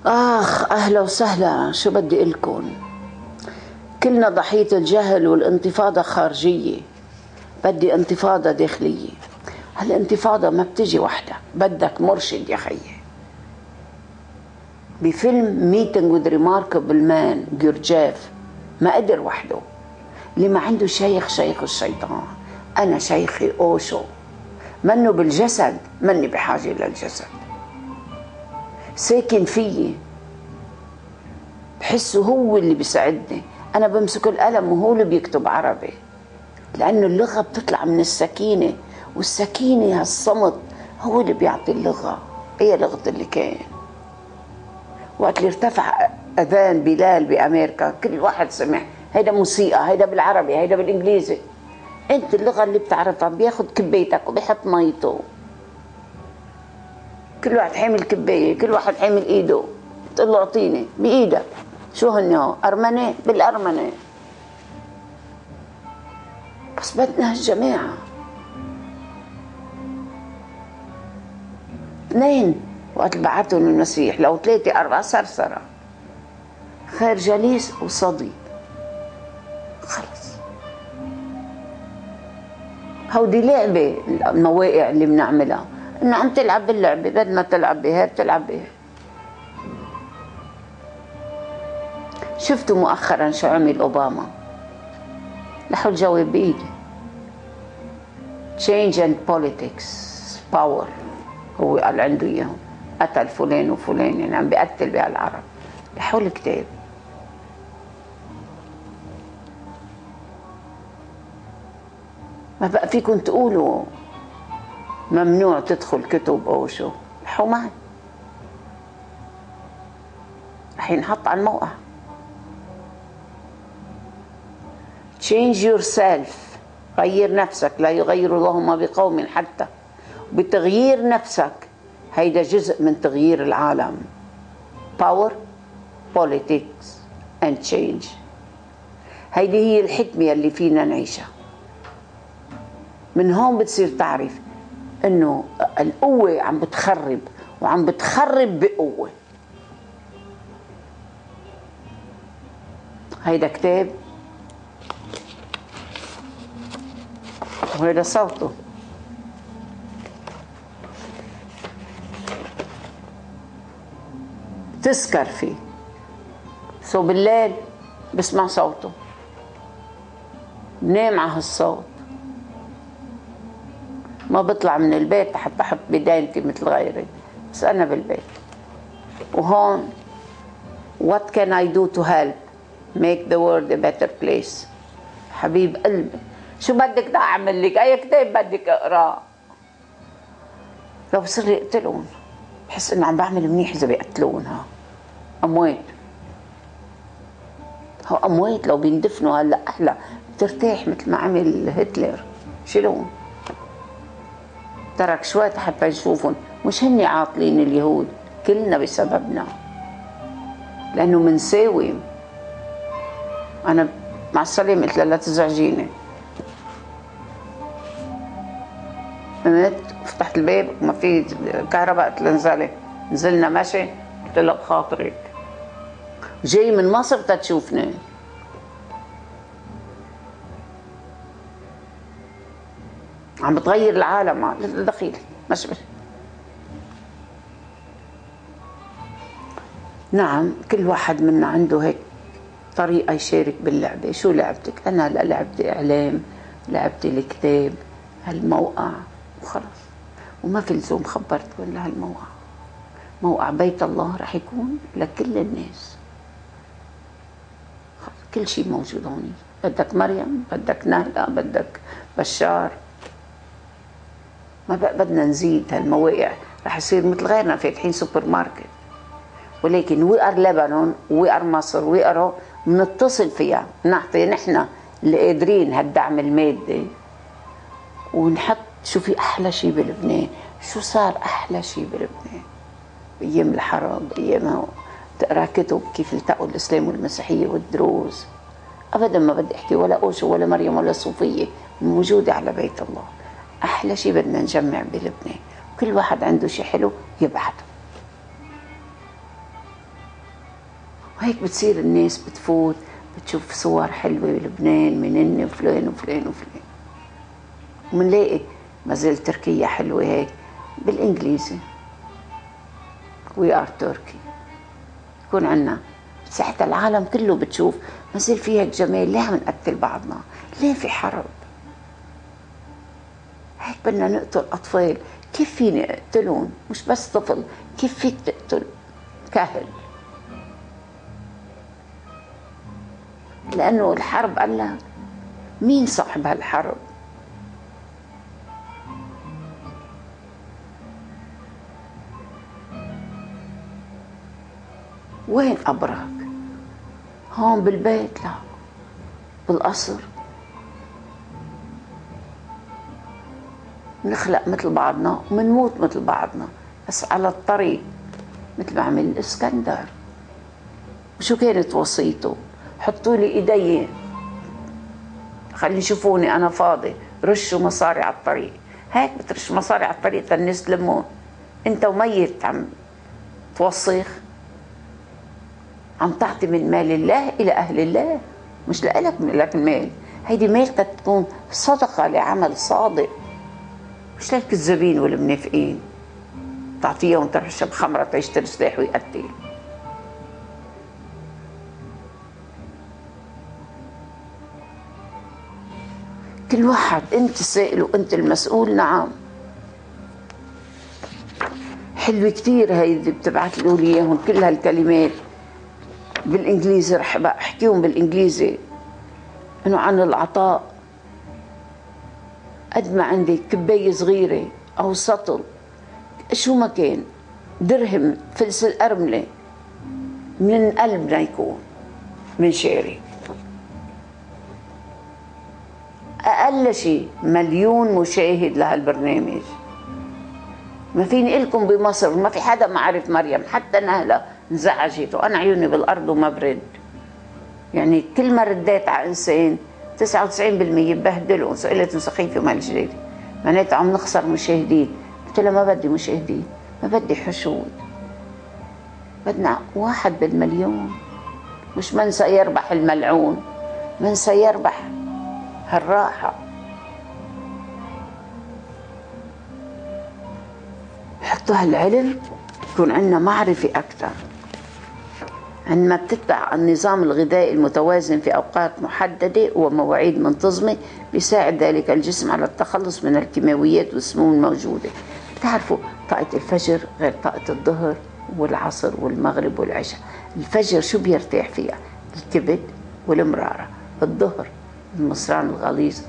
آخ أهلا وسهلا، شو بدي إلكن؟ كلنا ضحية الجهل والانتفاضة خارجية، بدي انتفاضة داخلية. هالانتفاضة ما بتجي وحدة، بدك مرشد يا خيي. بفيلم ميتينج وذ ريماركبل مان جورجيف ما قدر وحده، اللي ما عنده شيخ شيخ الشيطان. أنا شيخي أوشو، منه بالجسد، مني بحاجة للجسد، ساكن فيي، بحسه هو اللي بيساعدني. أنا بمسك القلم وهو اللي بيكتب عربي، لأنه اللغة بتطلع من السكينة، والسكينة هالصمت هو اللي بيعطي اللغة. هي لغة اللي كان. وقت اللي ارتفع أذان بلال بأمريكا كل واحد سمع هيدا موسيقى، هيدا بالعربي، هيدا بالإنجليزي. أنت اللغة اللي بتعرفها بياخد كبيتك وبيحط ميته، كل واحد حامل كباية، كل واحد حامل إيده، تقول له أعطيني بإيدك. شو هن أرمنة بالأرمنة. بس بدنا هالجماعة. 2 وقت بعتهم المسيح، لو 3 4 سرسرة، خير جليس وصديق. خلص، هودي لعبة. المواقع اللي بنعملها إنه عم تلعب باللعبة، بدل ما تلعب بها بتلعب بها. شفتوا مؤخرا شو عمل أوباما؟ لحو الجواب بإيدي. change and politics power، هو قال عنده إياهم. قتل فلان وفلان، يعني عم بيقتل بهالعرب. لحو الكتاب. ما بقى فيكم تقولوا ممنوع تدخل كتب أو شو. لحو معي، رح ينحط على الموقع. change yourself، غير نفسك. لا يغير الله ما بقوم حتى. بتغيير نفسك هيدا جزء من تغيير العالم. power politics and change، هيدي هي الحكمة اللي فينا نعيشها. من هون بتصير تعرف انه القوة عم بتخرب، وعم بتخرب بقوة. هيدا كتاب وهيدا صوته. تسكر فيه، سو بالليل بسمع صوته، بنام على هالصوت. ما بطلع من البيت حتى احط بدايتي مثل غيري، بس انا بالبيت. وهون what can I do to help make the world a better place. حبيب قلبي، شو بدك اعمل لك؟ اي كتاب بدك اقراه؟ لو بصير يقتلون بحس انه عم بعمل منيح اذا بيقتلونها. اموات، هو اموات لو بيندفنوا هلا احلى، بترتاح مثل ما عمل هتلر. شيلون، ترك شوي حتى يشوفون. مش هني عاطلين اليهود، كلنا بسببنا، لانه منساوم. انا مع السلامة قلت لها لا تزعجيني. قمت فتحت الباب وما في كهرباء، قلت لها انزلي. نزلنا ماشي، قلت لها بخاطرك جاي من مصر تتشوفني. عم بتغير العالم. دخيلي ماشي. نعم، كل واحد منا عنده هيك طريقة يشارك باللعبة. شو لعبتك؟ أنا لا، لعبتي إعلام، لعبتي الكتاب، هالموقع وخلص. وما في لزوم خبرتكم لهالموقع. موقع بيت الله رح يكون لكل الناس، كل شيء موجود هون. بدك مريم، بدك نهلة، بدك بشار. ما بقى بدنا نزيد هالمواقع، رح يصير مثل غيرنا فاتحين سوبر ماركت. ولكن وي ار لبنان، وي ار مصر، وي ار بنتصل فيها، نعطي نحن اللي قادرين هالدعم المادي، ونحط شو في احلى شيء بلبنان. شو صار احلى شيء بلبنان بايام الحرب، ايام تقرا كتب كيف التقوا الاسلام والمسيحيه والدروز. ابدا ما بدي احكي ولا اوشو ولا مريم ولا صوفيه، موجوده على بيت الله. احلى شيء بدنا نجمع بلبنان، كل واحد عنده شيء حلو يبعته. وهيك بتصير الناس بتفوت بتشوف صور حلوة بلبنان من وفلان وفلان وفلان، ومنلاقي ما زال تركيا حلوة هيك بالإنجليزي وي ار تركي، يكون عنا ساعتها العالم كله بتشوف ما زال في هيك جمال. ليه عم نقتل بعضنا؟ ليه في حرب؟ هيك بدنا نقتل أطفال. كيف فيني أقتلهم؟ مش بس طفل، كيف فيك تقتل كاهل؟ لأنه الحرب قال لك مين صاحب هالحرب؟ وين قبرك؟ هون بالبيت؟ لا، بالقصر. نخلق مثل بعضنا ومنموت مثل بعضنا، بس على الطريق مثل ما عمل الإسكندر. وشو كانت وصيته؟ حطوا لي ايدي خلي يشوفوني انا فاضي، رشوا مصاري على الطريق. هيك بترش مصاري على الطريق تالناس تلمون؟ انت وميت عم توصيخ، عم تعطي من مال الله الى اهل الله، مش لك لك المال. هيدي مالك تكون صدقه لعمل صادق، مش للكذابين والمنافقين تعطيهم تروح تشرب خمره تشتري سلاح ويقتل. كل واحد انت السائل وانت المسؤول. نعم حلوة كتير هيدي بتبعت له لي اياهم كل هالكلمات بالانجليزي، رح احكيهم بالانجليزي انه عن العطاء. قد ما عندي كباية صغيرة او سطل شو ما كان، درهم فلس الأرملة من قلبنا يكون من شعري. أقل شيء 1,000,000 مشاهد لهالبرنامج. ما فيني لكم بمصر ما في حدا ما عرف مريم، حتى نهلة انزعجت وأنا عيوني بالأرض وما برد. يعني كل ما رديت على إنسان 99% ببهدلهم، سئلت سخيفة وما الجديد معناتها عم نخسر مشاهدين. قلت لها ما بدي مشاهدين، ما بدي حشود، بدنا 1 بالمليون. مش من سيربح الملعون، من سيربح هالراحة. حطوا هالعلم يكون عندنا معرفة أكثر. عندما بتتبع النظام الغذائي المتوازن في أوقات محددة ومواعيد منتظمة بيساعد ذلك الجسم على التخلص من الكيماويات والسموم الموجودة. تعرفوا طاقة الفجر غير طاقة الظهر والعصر والمغرب والعشاء. الفجر شو بيرتاح فيها؟ الكبد والمرارة. الظهر المصران الغليظ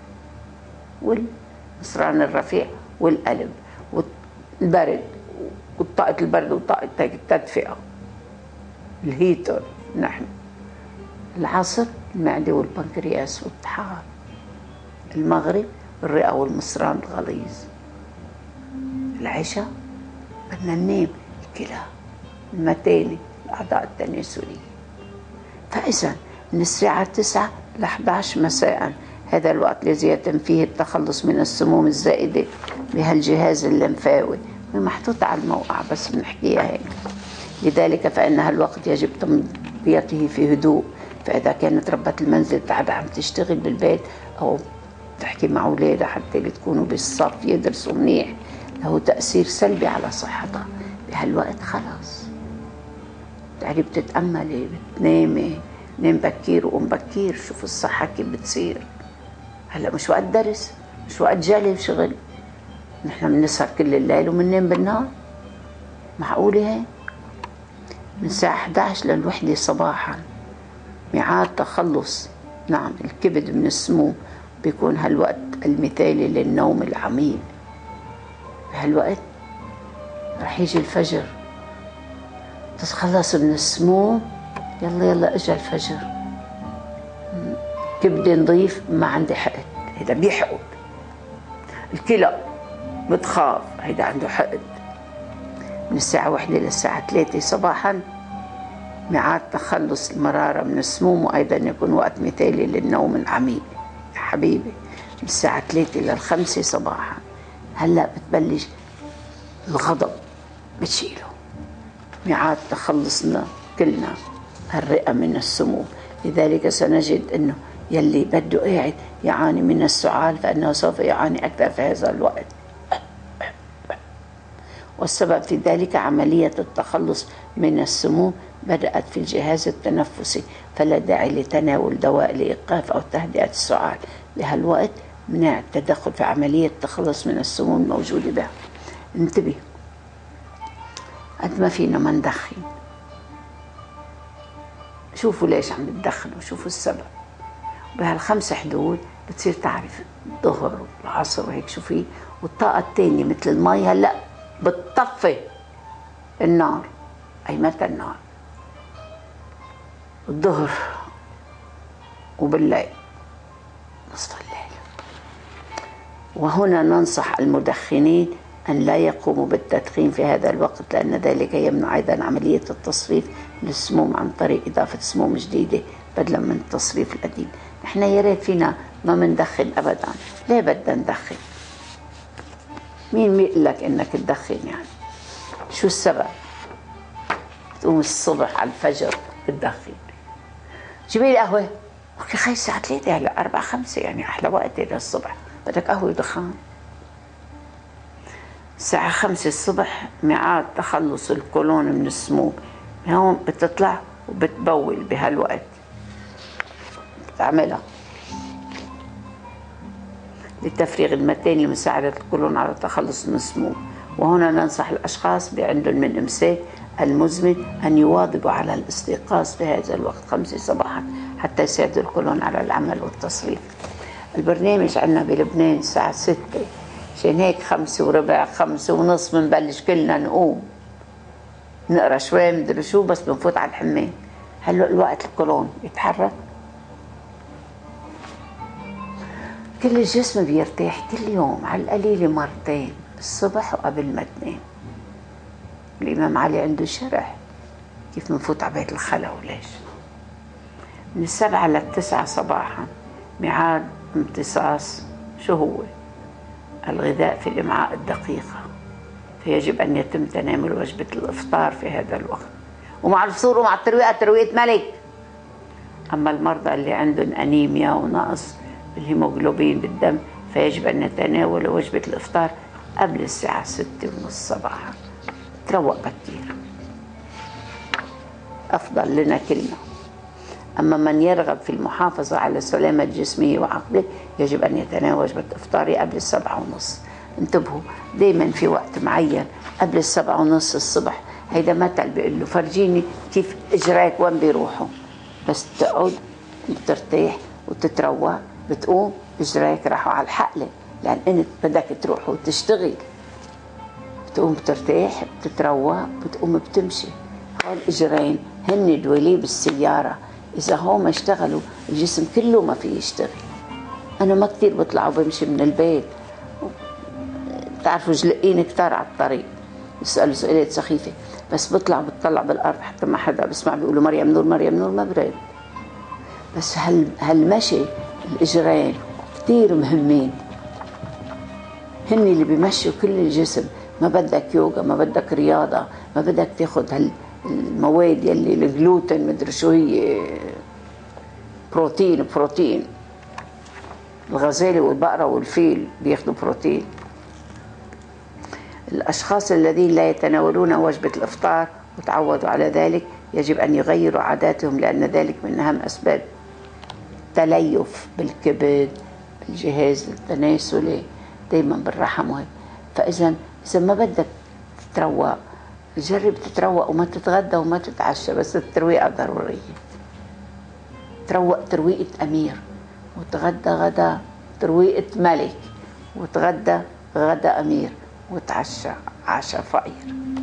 والمصران الرفيع والقلب والبرد وطاقة البرد وطاقة التدفئة الهيتر نحن. العصر المعدة والبنكرياس والطحال. المغرب الرئة والمصران الغليظ. العشاء بدنا ننام الكلى المتانة الأعضاء التناسلية. فإذا من الساعة 9 ل 11 مساء هذا الوقت الذي يتم فيه التخلص من السموم الزائدة بهالجهاز اللمفاوي. محطوط على الموقع بس بنحكيها هيك. لذلك فإن هالوقت يجب تمضيته في هدوء. فإذا كانت ربة المنزل قاعدة عم تشتغل بالبيت أو تحكي مع أولادها حتى تكونوا بالصف يدرسوا منيح، له تأثير سلبي على صحتها. بهالوقت خلاص يعني بتتأملي بتنامي، نام بكير وقوم بكير، شوف الصحة كيف بتصير. هلا مش وقت درس، مش وقت جالي وشغل، نحن بنسهر كل الليل وبننام بالنهار. معقولة هيك؟ من الساعة 11 للوحدة صباحا ميعاد تخلص نعم الكبد من السموم. بيكون هالوقت المثالي للنوم العميق. بهالوقت رح يجي الفجر، تتخلص من السموم. يلا يلا اجى الفجر، كبدي نظيف ما عندي حقد. هيدا بيحقد. الكلى بتخاف، هيدا عنده حقد. من الساعة 1 للساعة 3 صباحا ميعاد تخلص المرارة من السموم، وأيضا يكون وقت مثالي للنوم العميق. يا حبيبي من الساعة 3 لل5 صباحا هلأ بتبلش الغضب بتشيله. ميعاد تخلصنا كلنا الرئة من السموم. لذلك سنجد أنه يلي بده قاعد يعاني من السعال فإنه سوف يعاني أكثر في هذا الوقت. والسبب في ذلك عملية التخلص من السموم بدأت في الجهاز التنفسي، فلا داعي لتناول دواء لإيقاف أو تهدئة السعال. بهالوقت منع التدخل في عملية التخلص من السموم الموجودة بها. انتبه، قد ما فينا ما ندخن، شوفوا ليش عم بتدخنوا، شوفوا السبب. بهال5 حدود بتصير تعرف الظهر والعصر وهيك شوفي. والطاقة الثانية مثل المي هلأ بتطفي النار. أي متى النار؟ الظهر وبالليل، نصف الليل. وهنا ننصح المدخنين أن لا يقوموا بالتدخين في هذا الوقت، لأن ذلك يمنع أيضا عملية التصريف للسموم عن طريق إضافة سموم جديدة بدلا من التصريف القديم. نحن يا ريت فينا ما مندخن أبدا. ليه بدنا ندخن؟ مين بيقول لك إنك تدخن يعني؟ شو السبب؟ تقوم الصبح على الفجر تدخن. جيبي لي قهوة. اوكي خي الساعة 3 هلا 4 5 يعني أحلى وقت للصبح. بدك قهوة ودخان. الساعة 5 الصبح ميعاد تخلص الكولون من السموم. هون بتطلع وبتبول بهالوقت. بتعملها لتفريغ المتين لمساعدة الكولون على التخلص من السموم. وهنا ننصح الأشخاص بعندهم من إمساك المزمن أن يواظبوا على الاستيقاظ في هذا الوقت 5 صباحا حتى يساعدوا الكولون على العمل والتصريف. البرنامج عندنا بلبنان الساعة 6، عشان هيك 5 وربع 5 ونص بنبلش كلنا نقوم نقرا شوي مدري شو، بس بنفوت على الحمام. هلا الوقت الكولون يتحرك، كل الجسم بيرتاح كل يوم على القليلة مرتين، الصبح وقبل ما تنام. الإمام علي عنده شرح كيف بنفوت على بيت الخلا وليش. من 7 ل9 صباحا ميعاد امتصاص شو هو؟ الغذاء في الأمعاء الدقيقة، فيجب أن يتم تناول وجبة الإفطار في هذا الوقت، ومع الفطور ومع الترويقة ترويقة ملك. أما المرضى اللي عندهم أنيميا ونقص بالهيموغلوبين بالدم فيجب أن نتناول وجبة الإفطار قبل الساعة 6:30 صباحا. تروق بكير أفضل لنا كلنا. أما من يرغب في المحافظة على السلامة الجسمية وعقله يجب أن يتناول وجبة إفطاري قبل 7:30. انتبهوا، دايما في وقت معين قبل 7:30 الصبح. هيدا مثل بيقول له فرجيني كيف إجراك وين بيروحوا. بس تقعد بترتاح وتتروق، بتقوم إجراك راحوا على الحقلة، لأن أنت بدك تروح وتشتغل. بتقوم بترتاح بتتروق بتقوم بتمشي. هول الإجرين هن دواليب السيارة، إذا هم اشتغلوا الجسم كله ما فيه يشتغل. أنا ما كتير بطلع وبمشي من البيت، بتعرفوا جلقين كتار على الطريق بيسألوا سؤالات سخيفة، بس بطلع بتطلع بالأرض حتى ما حدا بسمع بيقولوا مريم نور مريم نور، ما برد. بس هالمشي الإجرين كتير مهمين، هن اللي بيمشوا كل الجسم. ما بدك يوغا، ما بدك رياضة، ما بدك تاخد هالمواد يلي الجلوتين مدري شو هي، بروتين. الغزالة والبقرة والفيل بياخدوا بروتين. الأشخاص الذين لا يتناولون وجبة الإفطار وتعودوا على ذلك يجب أن يغيروا عاداتهم، لأن ذلك من أهم أسباب تليف بالكبد، بالجهاز التناسلي، دايما بالرحم وهيك. فإذا ما بدك تتروق، جرب تتروق وما تتغدى وما تتعشى، بس الترويقة ضرورية. تروق ترويقة أمير، وتغدى غدا ترويقة ملك، وتغدى غدا أمير، وتعشى عشاء فقير.